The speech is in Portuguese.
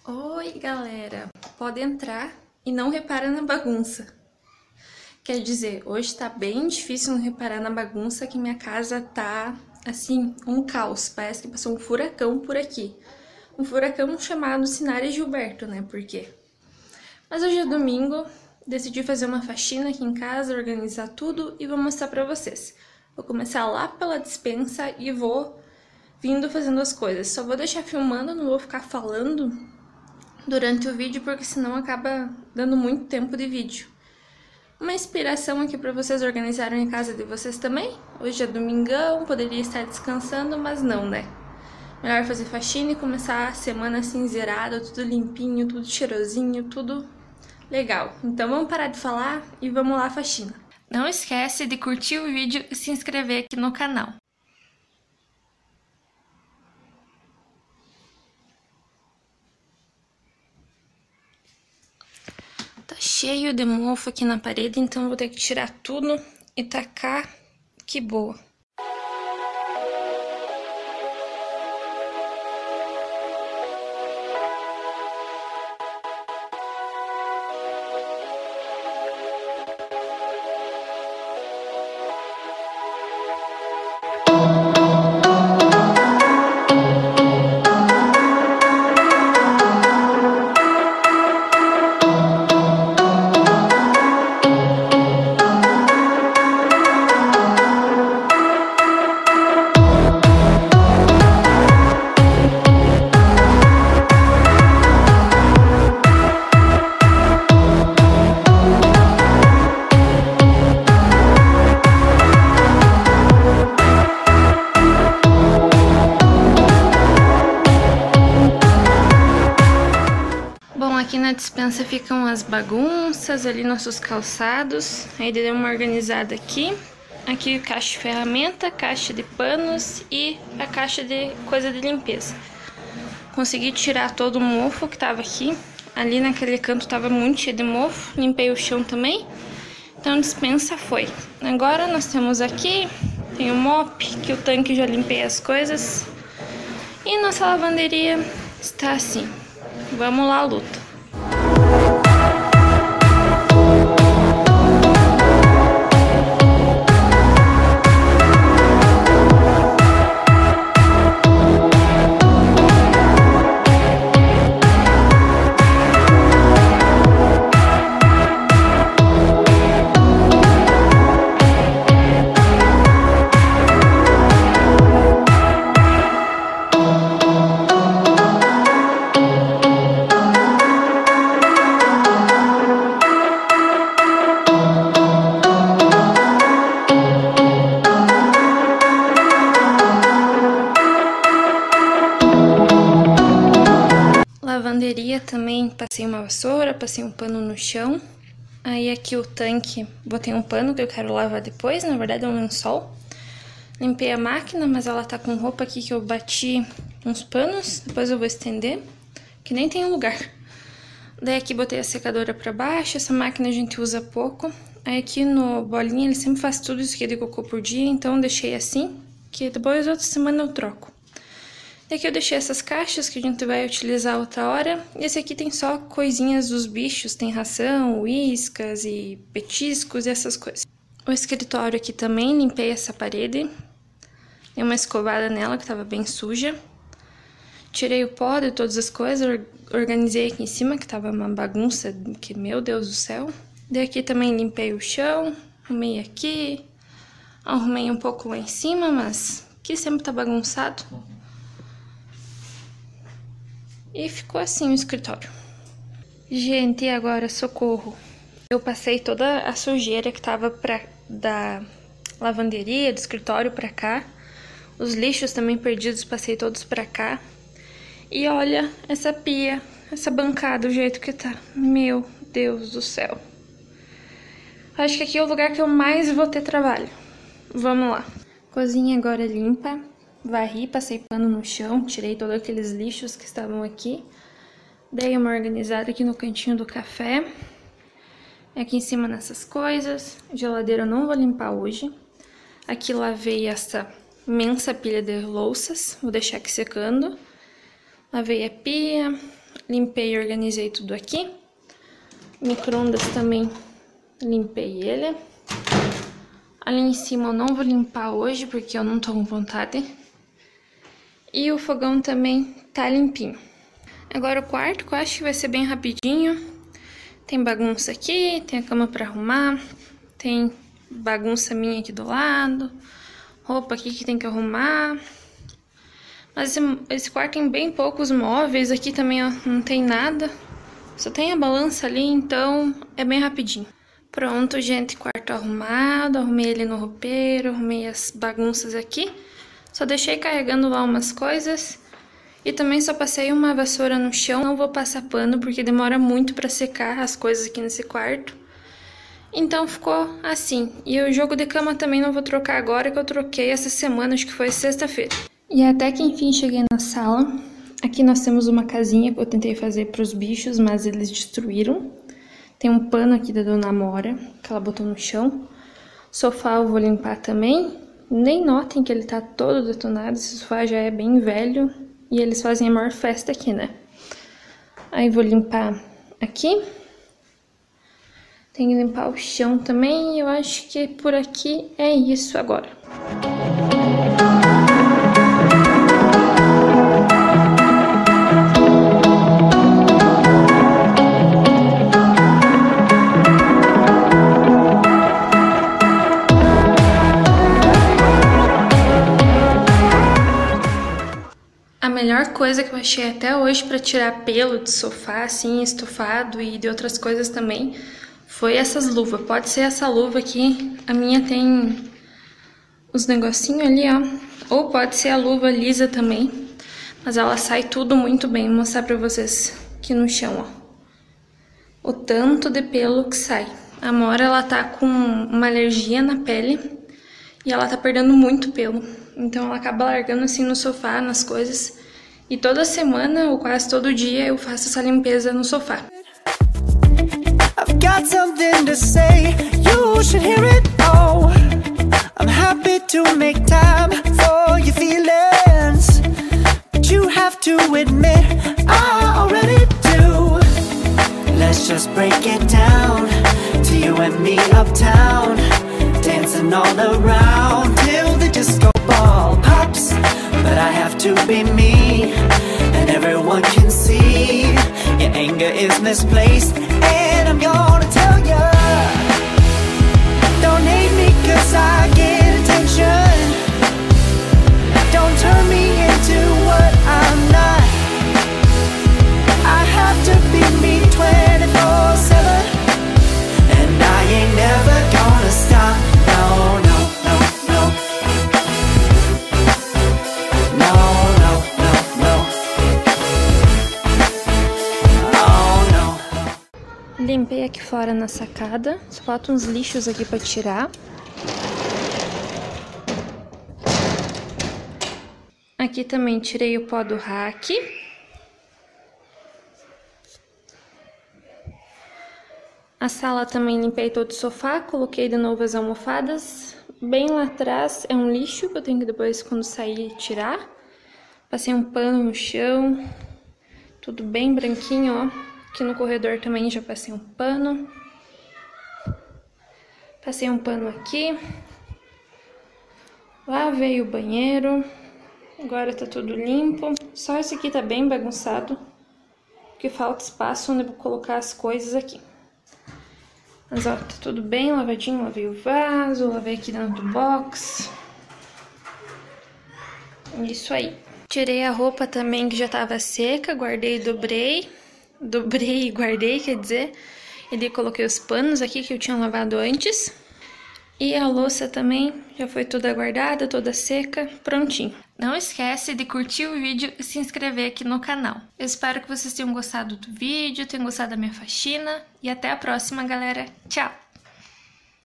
Oi, galera! Pode entrar e não repara na bagunça. Quer dizer, hoje tá bem difícil não reparar na bagunça, que minha casa tá, assim, um caos. Parece que passou um furacão por aqui. Um furacão chamado Sinara Gilberto, né? Por quê? Mas hoje é domingo, decidi fazer uma faxina aqui em casa, organizar tudo e vou mostrar pra vocês. Vou começar lá pela despensa e vou vindo fazendo as coisas. Só vou deixar filmando, não vou ficar falando durante o vídeo, porque senão acaba dando muito tempo de vídeo. Uma inspiração aqui para vocês organizarem a casa de vocês também. Hoje é domingão, poderia estar descansando, mas não, né? Melhor fazer faxina e começar a semana assim zerada, tudo limpinho, tudo cheirosinho, tudo legal. Então vamos parar de falar e vamos lá, faxina. Não esquece de curtir o vídeo e se inscrever aqui no canal. Tá cheio de mofo aqui na parede, então eu vou ter que tirar tudo e tacar. Que boa! Bom, aqui na despensa ficam as bagunças, ali nossos calçados. Aí dei uma organizada aqui. Aqui caixa de ferramenta, caixa de panos e a caixa de coisa de limpeza. Consegui tirar todo o mofo que tava aqui. Ali naquele canto tava muito cheio de mofo. Limpei o chão também. Então a despensa foi. Agora nós temos aqui, tem o mop, que o tanque já limpei as coisas. E nossa lavanderia está assim. Vamos lá, luta. Lavanderia também, passei uma vassoura, passei um pano no chão. Aí aqui o tanque, botei um pano que eu quero lavar depois, na verdade é um lençol. Limpei a máquina, mas ela tá com roupa aqui que eu bati uns panos, depois eu vou estender, que nem tem lugar. Daí aqui botei a secadora pra baixo, essa máquina a gente usa pouco. Aí aqui no bolinha ele sempre faz tudo isso aqui de cocô por dia, então eu deixei assim, que depois outra semana eu troco. E aqui eu deixei essas caixas que a gente vai utilizar outra hora. E esse aqui tem só coisinhas dos bichos, tem ração, iscas e petiscos e essas coisas. O escritório aqui também, limpei essa parede. Dei uma escovada nela que tava bem suja. Tirei o pó de todas as coisas, organizei aqui em cima que tava uma bagunça, que meu Deus do céu. Daí aqui também limpei o chão, arrumei aqui, arrumei um pouco lá em cima, mas aqui sempre tá bagunçado. E ficou assim o escritório. Gente, e agora, socorro. Eu passei toda a sujeira que tava da lavanderia, do escritório pra cá. Os lixos também perdidos, passei todos pra cá. E olha essa pia, essa bancada, o jeito que tá. Meu Deus do céu. Acho que aqui é o lugar que eu mais vou ter trabalho. Vamos lá. Cozinha agora limpa. Varri, passei pano no chão, tirei todos aqueles lixos que estavam aqui. Dei uma organizada aqui no cantinho do café. Aqui em cima nessas coisas. Geladeira eu não vou limpar hoje. Aqui lavei essa imensa pilha de louças. Vou deixar aqui secando. Lavei a pia. limpei e organizei tudo aqui. Micro-ondas também limpei ele. Ali em cima eu não vou limpar hoje porque eu não tô com vontade. E o fogão também tá limpinho. Agora o quarto, que eu acho que vai ser bem rapidinho. Tem bagunça aqui, tem a cama pra arrumar, tem bagunça minha aqui do lado, roupa aqui que tem que arrumar. Mas esse quarto tem bem poucos móveis, aqui também ó, não tem nada. Só tem a balança ali, então é bem rapidinho. Pronto, gente, quarto arrumado, arrumei ele no roupeiro, arrumei as bagunças aqui. Só deixei carregando lá umas coisas. E também só passei uma vassoura no chão, não vou passar pano porque demora muito pra secar as coisas aqui nesse quarto. Então ficou assim. E o jogo de cama também não vou trocar agora, que eu troquei essa semana, acho que foi sexta-feira. E até que enfim cheguei na sala. Aqui nós temos uma casinha que eu tentei fazer pros bichos, mas eles destruíram. Tem um pano aqui da Dona Amora, que ela botou no chão. Sofá eu vou limpar também. Nem notem que ele tá todo detonado, esse sofá já é bem velho. E eles fazem a maior festa aqui, né? Aí vou limpar aqui. Tem que limpar o chão também. E eu acho que por aqui é isso agora. A melhor coisa que eu achei até hoje pra tirar pelo de sofá, assim, estofado e de outras coisas também, foi essas luvas. Pode ser essa luva aqui, a minha tem os negocinhos ali, ó. Ou pode ser a luva lisa também, mas ela sai tudo muito bem. Vou mostrar pra vocês aqui no chão, ó. O tanto de pelo que sai. A Amora, ela tá com uma alergia na pele e ela tá perdendo muito pelo. Então ela acaba largando assim no sofá, nas coisas. E toda semana, ou quase todo dia, eu faço essa limpeza no sofá. I've got something to say, you should hear it all. I'm happy to make time for your feelings, but you have to admit I already do. Let's just break it down to you and me uptown, dancing all around till the disco ball pops. But I have to be me, and everyone can see your anger is misplaced, and I'm gonna tell ya, don't hate me cause I get attention. Don't turn me into what I'm not. I have to be me 24/7, and I ain't never gonna stop. No, no, no, no. No, no, no, no. Oh, no. Limpei aqui fora na sacada, só faltam uns lixos aqui pra tirar. Aqui também tirei o pó do rack. A sala também limpei todo o sofá, coloquei de novo as almofadas. Bem lá atrás é um lixo que eu tenho que depois, quando sair, tirar. Passei um pano no chão, tudo bem branquinho, ó. Aqui no corredor também já passei um pano. Passei um pano aqui. Lavei o banheiro. Agora tá tudo limpo. Só esse aqui tá bem bagunçado, porque falta espaço onde eu vou colocar as coisas aqui. Mas ó, tá tudo bem lavadinho. Lavei o vaso, lavei aqui dentro do box. Isso aí. Tirei a roupa também que já tava seca, guardei e dobrei. Dobrei e guardei, quer dizer. E daí coloquei os panos aqui que eu tinha lavado antes. E a louça também já foi toda guardada, toda seca, prontinho. Não esquece de curtir o vídeo e se inscrever aqui no canal. Eu espero que vocês tenham gostado do vídeo, tenham gostado da minha faxina. E até a próxima, galera. Tchau!